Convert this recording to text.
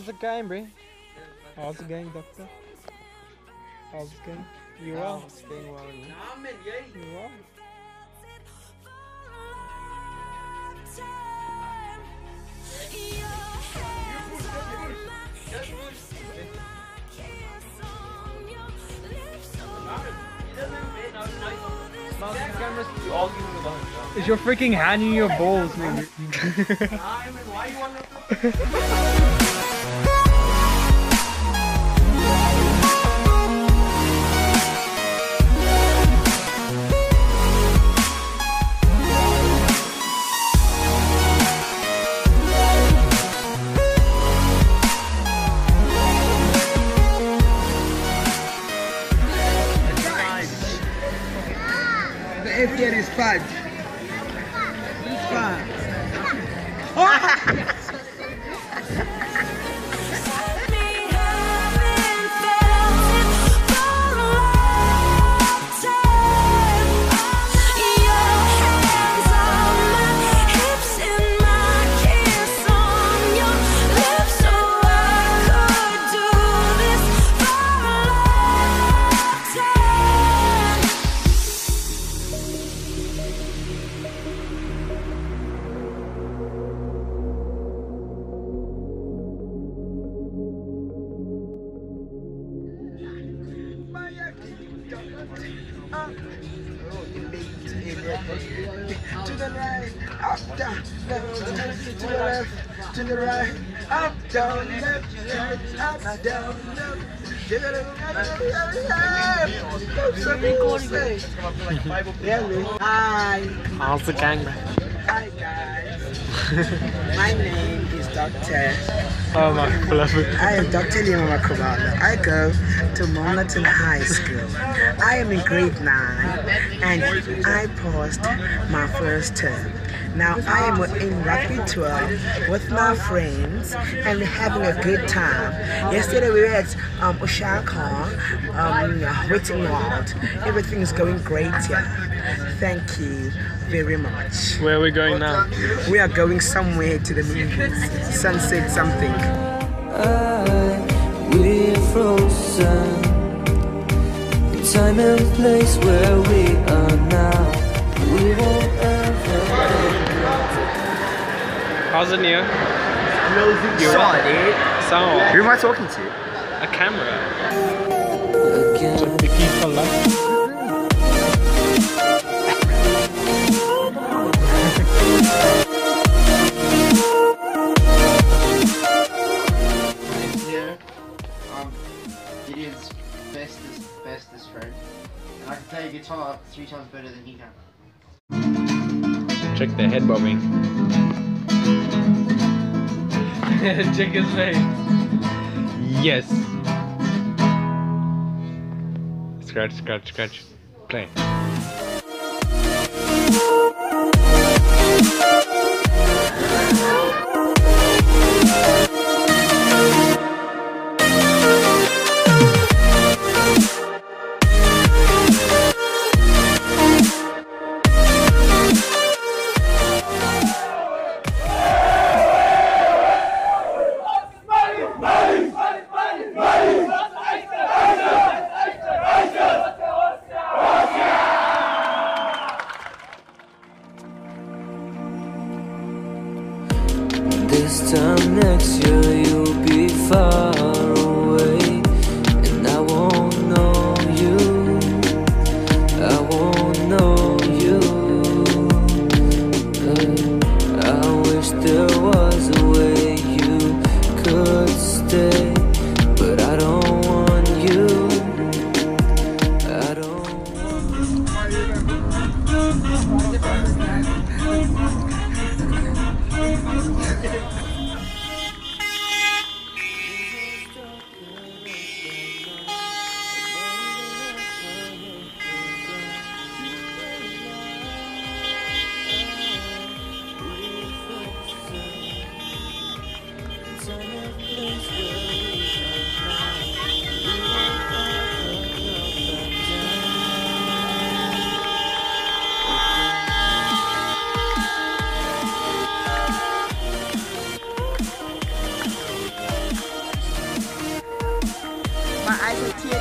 How's it going, bro? How's it going, doctor? How's it going? You well? It's going well, man. You well? Is your freaking hand in your balls, man? Why you want If here is fudge. It's fun. To the right, up, down, left, to the left, to the right, up, down, left, up, down, left. Hi. How's the gang, man? Hi guys. My name is Dr. Oh my beloved. I am Dr. Lima Makumala. I go to Milnerton High School. I am in grade 9 and I passed my first term. Now I am in Rugby 12 with my friends and having a good time. Yesterday we were at Oshaka, Whitehair. Everything is going great here. Thank you very much. Where are we going now? We are going somewhere to the movies. Sunset something. We're frozen in time and place where we are now. We won't ever. How's it, Neo? You're right, dude. Sound. Who am I talking to? A camera. again. Vicky for life. Gideon's bestest friend, and I can play guitar 3 times better than he can. Check the head bobbing. Check his face. Yes. Scratch, scratch, scratch. Play. This time next year you'll be far away, and I won't know you. I won't know you. I wish there was a way you could stay, but I don't want you. I don't want as a TA